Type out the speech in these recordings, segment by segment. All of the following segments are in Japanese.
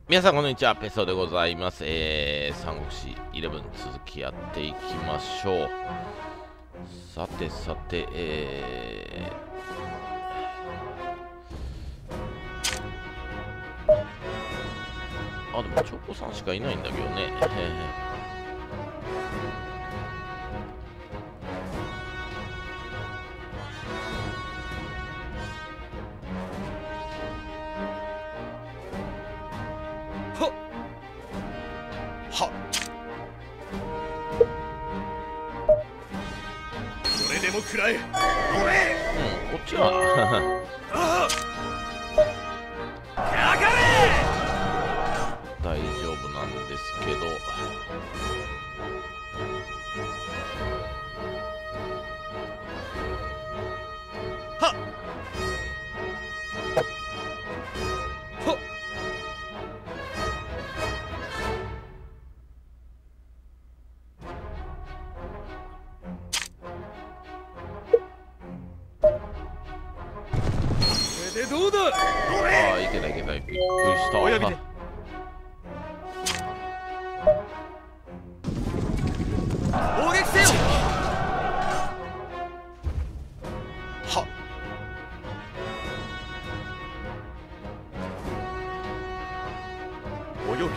皆さんこんにちは、ペソでございます。三国志11続きやっていきましょう。さて、でもチョコさんしかいないんだけどね。 それでも食らえ。 こっちは大丈夫なんですけど、 でどうだ。 いけた、びっくりした。 お呼びで攻撃せよ。お呼びで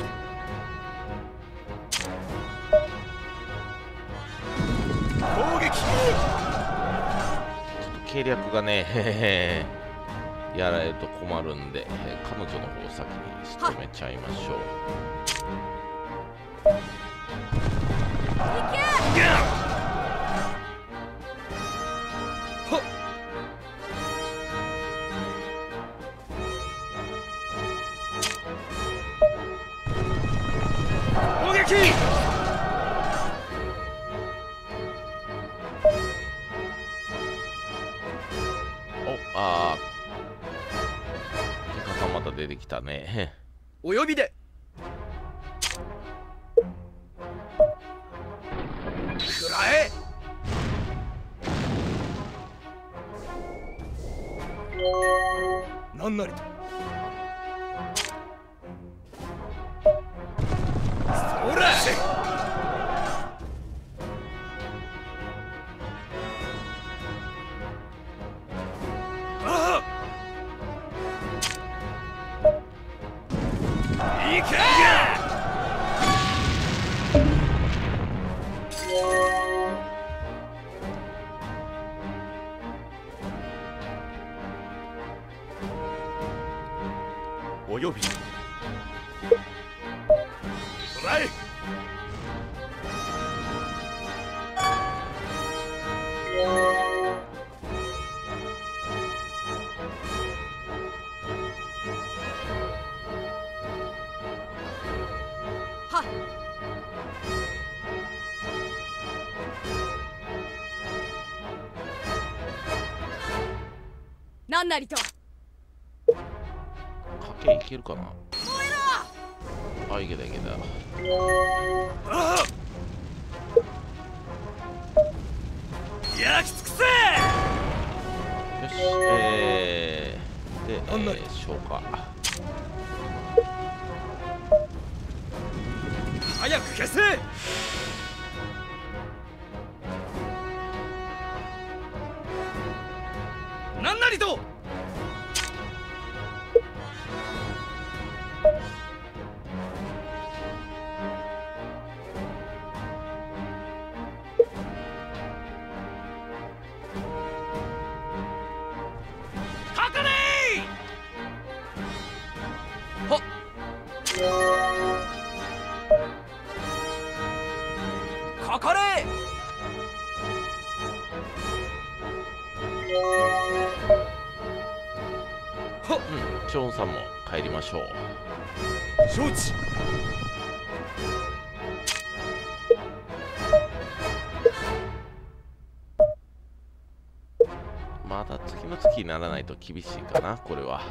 攻撃。 計略がねやられると困るんで、彼女の方を先に仕留めちゃいましょう。 攻撃。 ケカさんまた出てきたね。 お呼びで食らえ。なんなりとそらいけ。お呼びそらえ。はっ。 なんなりと。 賭けいけるかな。いけた。 焼き尽くせ。 よし、で、消化。 早く消せ。なんなりと。かかれ。 はっ。 かかれ。 チョンさんも帰りましょう。 承知。 まだ次の月にならないと厳しいかな、これは。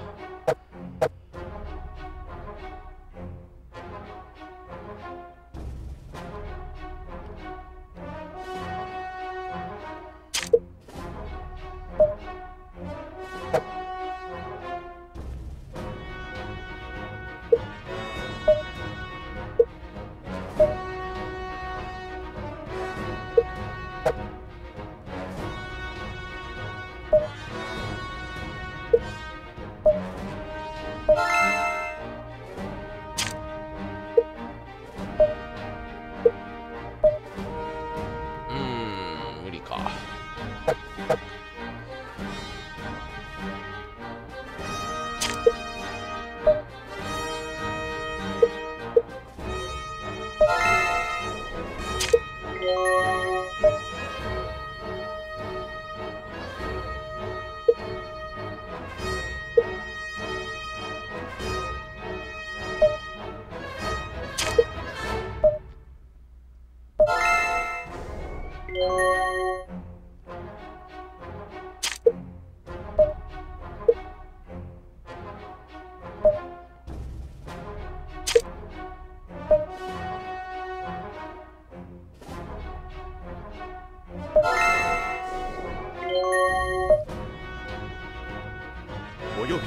無理か。 お呼び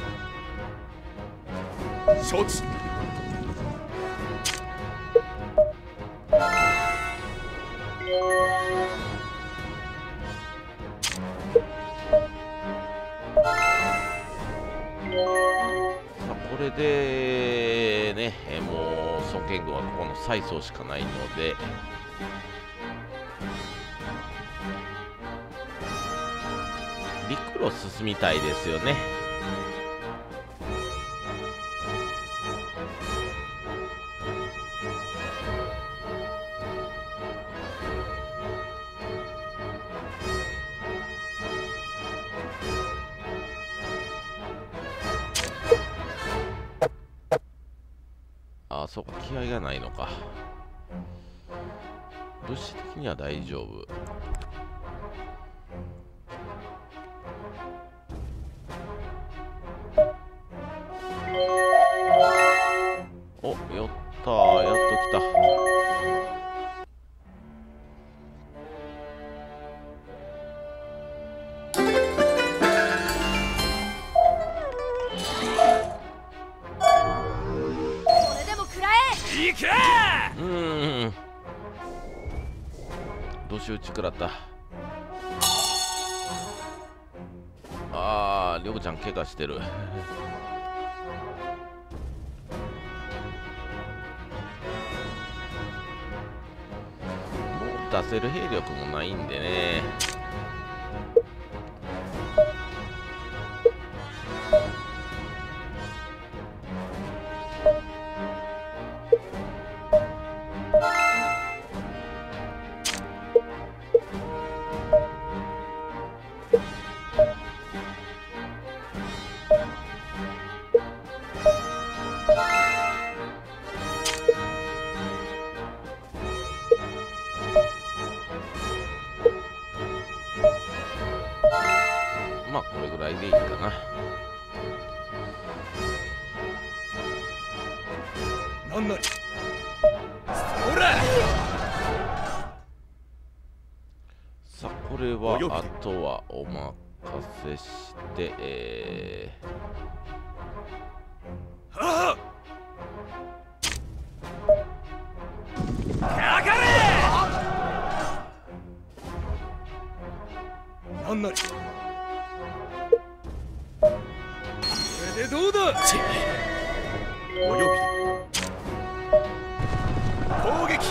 承知。 これでね、もう孫権軍はここの蔡宗しかないので、陸路進みたいですよね。ああ、そうか、気合がないのか。物資的には大丈夫。お、やったー、やっと来た。 行け。 どうしよう、打ち食らった。あー、りょうちゃん怪我してる。もう出せる兵力もないんでね。まあこれぐらいでいいかな。 なんなり。そら。 さあこれはあとはお任せして、 はあ。かかれ。なんなり。これでどうだ。お呼び攻撃。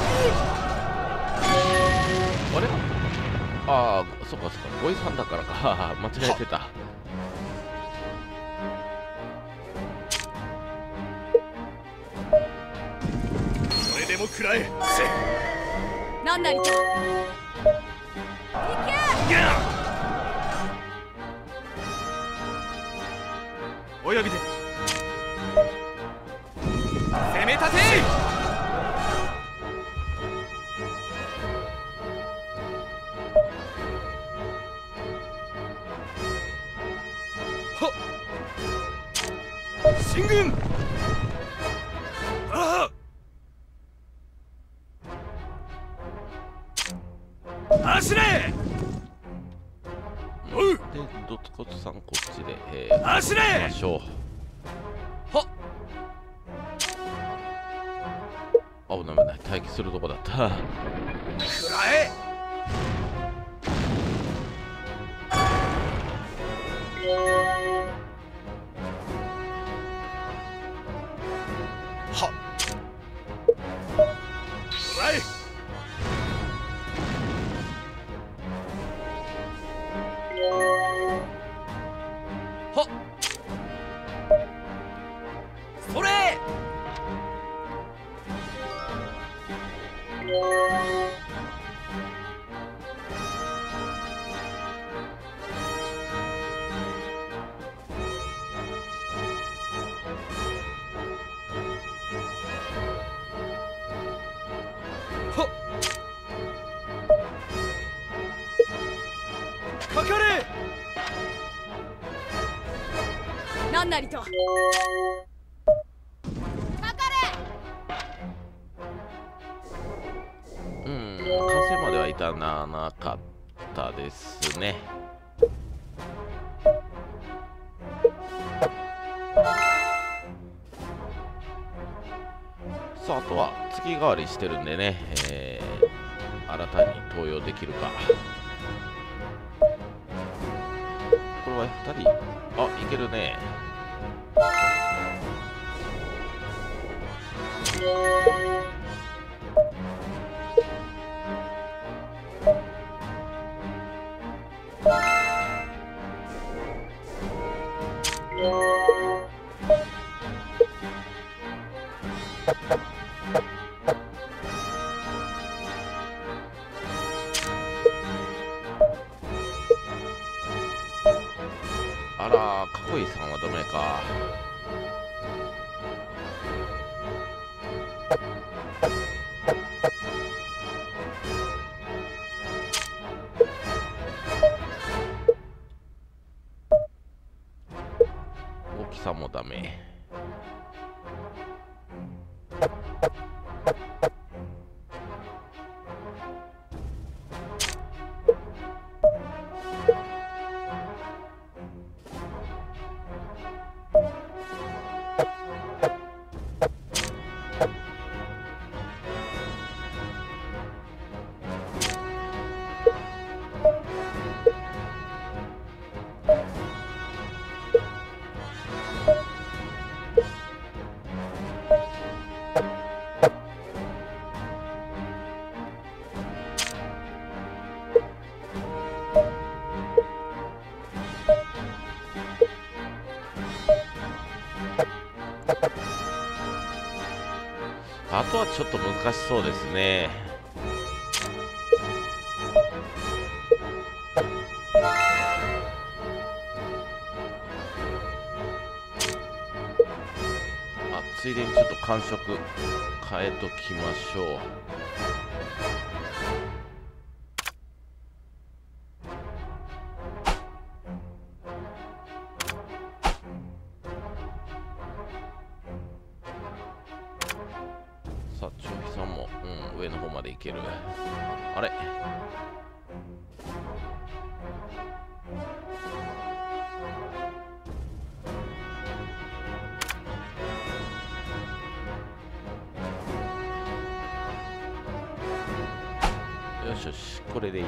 あれ、ああ、そっかそっか、ゴイさんだからか。間違えてた。 それでも食らえ。 なんなりと。行け。 お呼びで攻め立て。はっ進軍。ああ走れ。おう。 で、ドツコツさんこっちで、 走れ。 行きましょう。 はっ。 危ない危ない、待機するとこだった。 食らえ。 はっトライはっそれはっかかれ何なりとかか完成まではいたなかったですね。さあ、あとは月替わりしてるんでね、新たに登用できるか。これは2人、あ、いけるね。あら、かこいいさんはダメか。大きさもダメ。あとはちょっと難しそうですね。ついでにちょっと感触変えときましょう。さあ、長飛さんも、上の方まで行ける。あれ、よしよし、これでいい。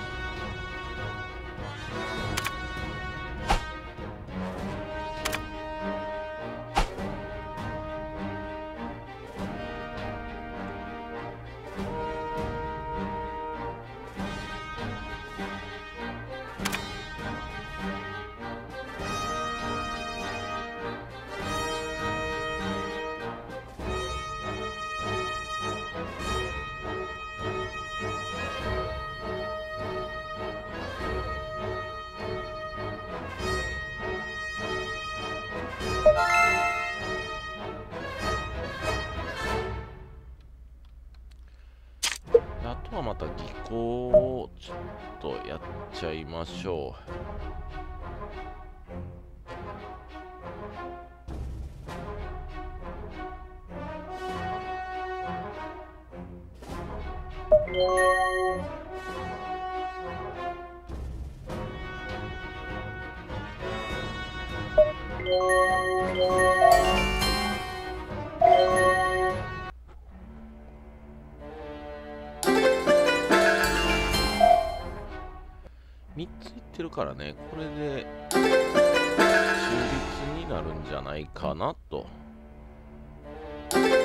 あとはまた技巧をちょっとやっちゃいましょう。3ついってるからね、これで中立になるんじゃないかなと。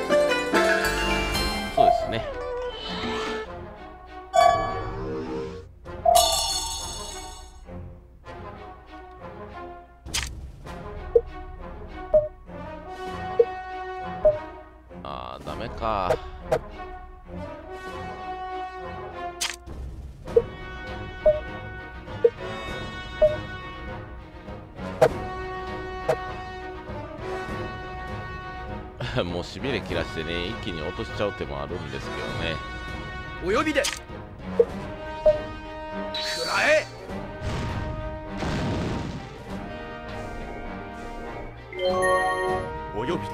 ですね。あー、ダメか。もうしびれ切らしてね、一気に落としちゃう手もあるんですけどね。 お呼びで食らえ。お呼びで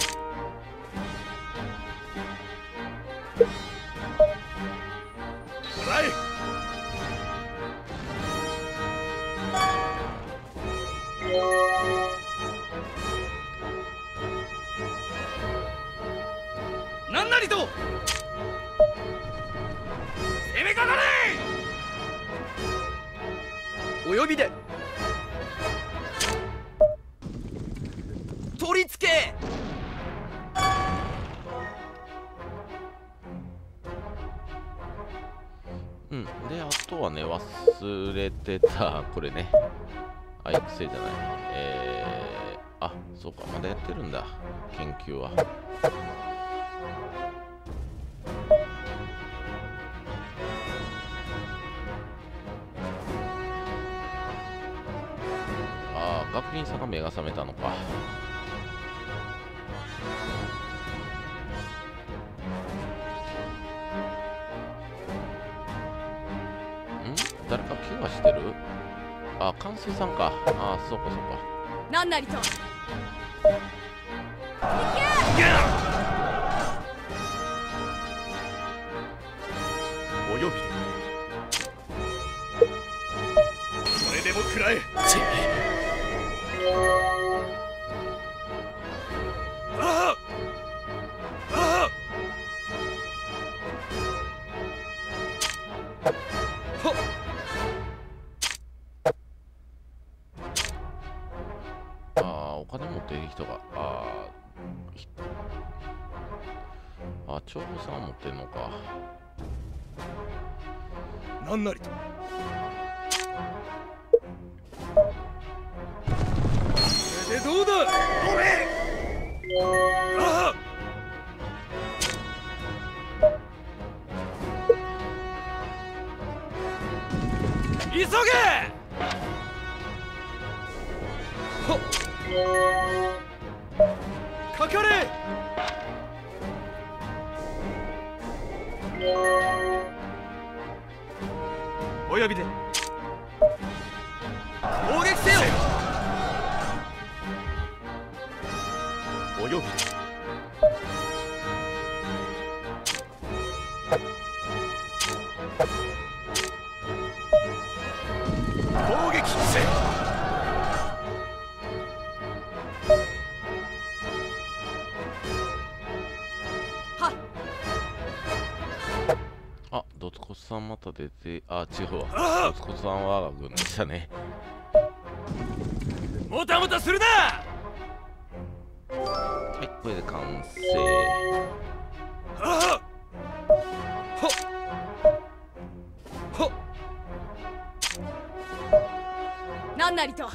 食らえ。何なりと攻めかかれ。お呼びで取り付け。 うん。で、あとはね、忘れてた、これね。あ、育成じゃない。あ、そうか、まだやってるんだ。研究は。ああ、学院さんが目が覚めたのか。誰か怪我してる？あ、関西さんか。あ、そうかそうか。 何なりと。 お呼びでそれでも食らえ。ああああはっ。 お金持ってる人が、長夫さん持ってんのか。 何なりとそれでどうだ。おれ。ああ急げ。はっかかれ。お呼びで攻撃せよ。お呼びで攻撃せよ。 あ、ドツコさんまた出て、あ、違うわ。ドツコさんは我が軍でしたね。 もたもたするな。 はい、これで完成。 ああほっほっ。 何なりと。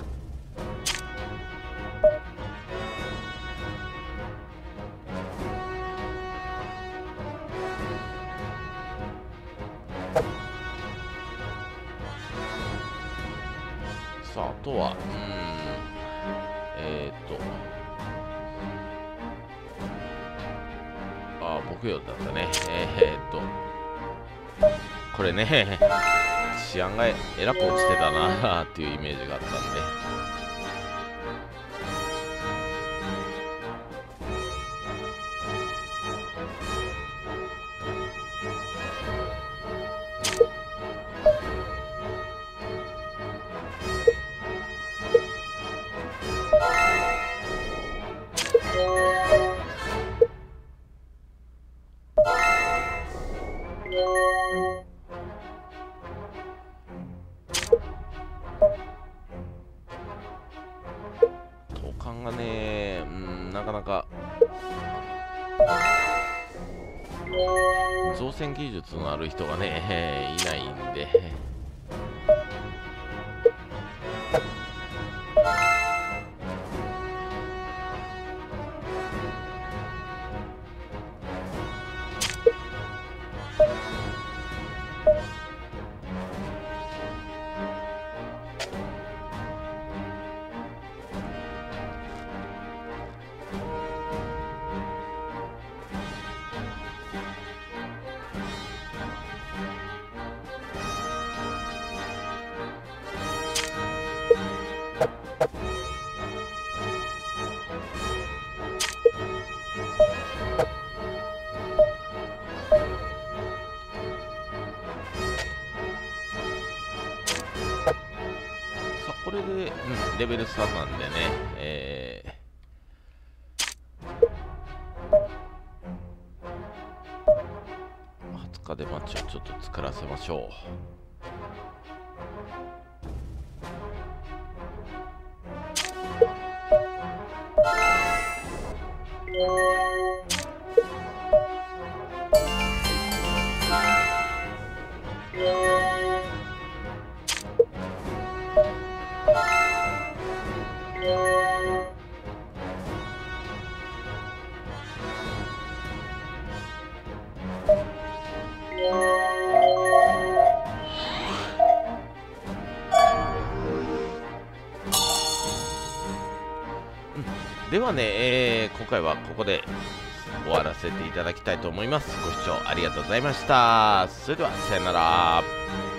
さあ、あとは、僕よだったね。これね、治安がえらく落ちてたなっていうイメージがあったんで。投函がね、なかなか造船技術のある人がね、いないんで。これで、レベル3なんでね、20日で街をちょっと作らせましょう。ではね、今回はここで終わらせていただきたいと思います。ご視聴ありがとうございました。それではさよなら。